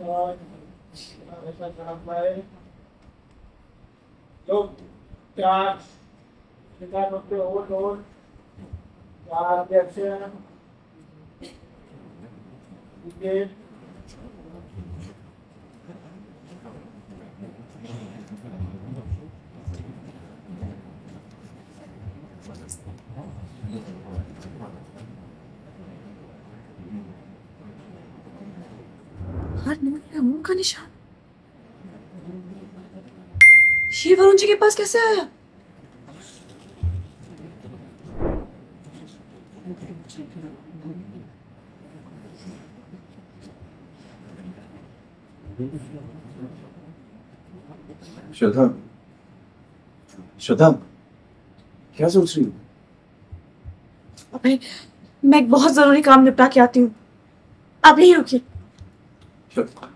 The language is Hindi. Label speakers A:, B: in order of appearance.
A: और ऐसा काम है लोग चार कितना करते हो लोग चार अध्यक्ष ये
B: हर नंबर मुंह का निशान ये वरुण जी के पास कैसे आया?
C: श्रद्धा, श्रद्धा, क्या सोच रही हो?
B: अभय, मैं एक बहुत जरूरी काम निपटा के आती हूँ, आप यहीं रुकिए।
C: श्रद्धा